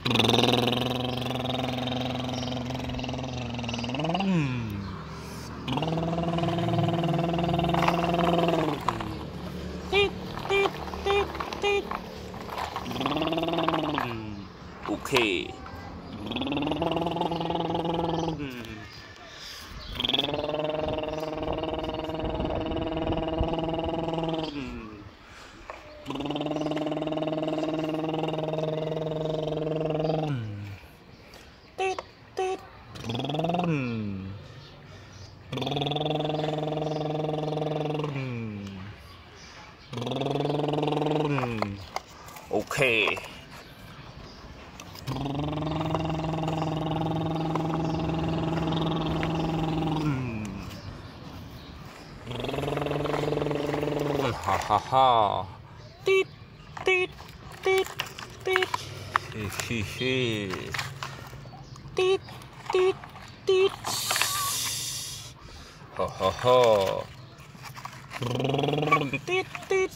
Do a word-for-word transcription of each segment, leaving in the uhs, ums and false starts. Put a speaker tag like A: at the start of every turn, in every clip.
A: Okay. Okay. Ha ha ha. Teet teet teet teet. He he he. Teet teet teet. Ha ha ha. Teet teet.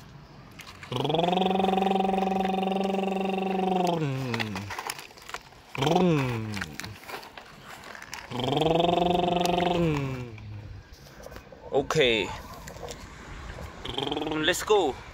A: Okay. Let's go.